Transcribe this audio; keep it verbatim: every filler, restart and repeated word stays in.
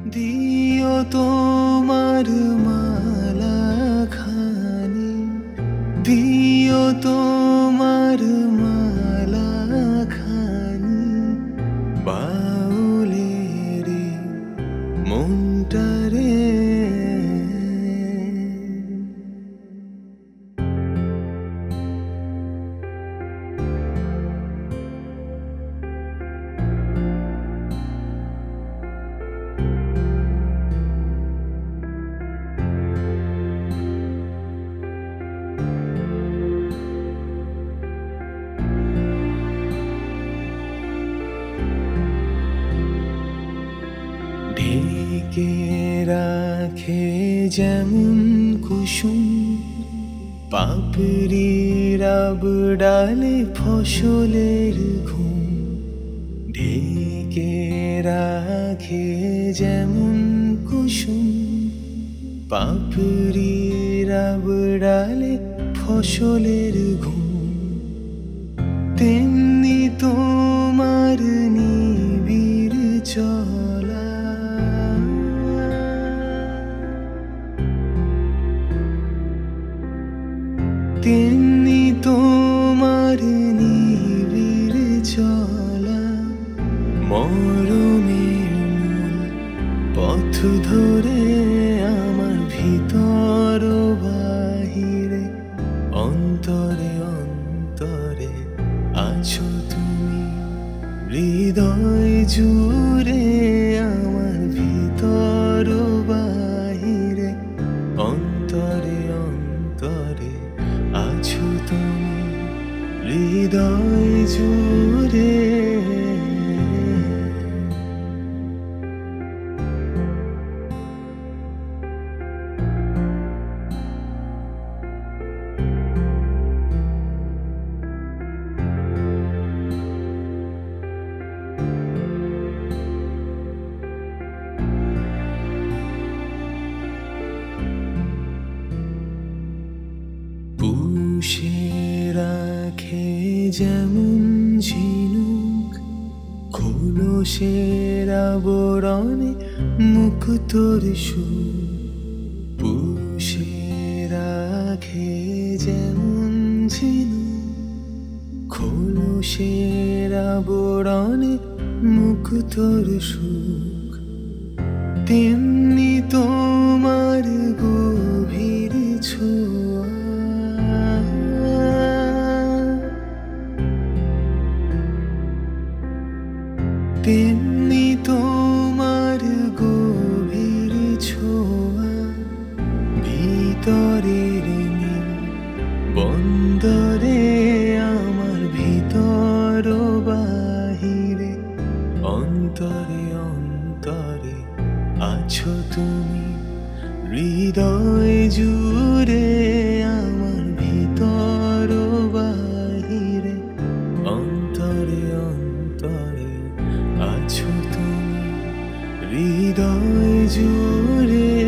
দিও তোমার মালা খানি, দিও তোমার মালা খানি, বাউলের মনটারে ঢেকে রাখে যেমন কুসুম পাপড়ির আবডালে ফসলের ঘুম। ঢেকে রাখে যেমন কুসুম পাপড়ির আবডালে ফসলের ঘুম, তেমনি তোমার নিবিড় চলা, তেমনি তোমার নিবিড় চলা। মরমের মূল পথ ধরে আমার ভিতর বাহিরে, অন্তরে অন্তরে আছো তুমি, হৃদয় জুড়ে আমার ভিতর বাহিরে, অন্তরে অন্তরে আছো তুমি, হৃদয় জুড়ে। পুষে রাখে যেমন ঝিনুক খোলসের আবরণে মুক্তোর সুর, পুষে রাখে যেমন ঝিনুক খোলসের আবরণে মুক্তোর সুখ, তেমনি তোমার গভীর ছোঁয়া, তেমনি তোমার গভীর ছোঁয়া। ভিতরের নীল বন্দরে আমার ভিতর বাহিরে, অন্তরে অন্তরে আছো তুমি, হৃদয় জুড়ে আমার ভিতর বাহিরে, অন্তরে অন্তরে আছো তুমি, হৃদয় জুড়ে।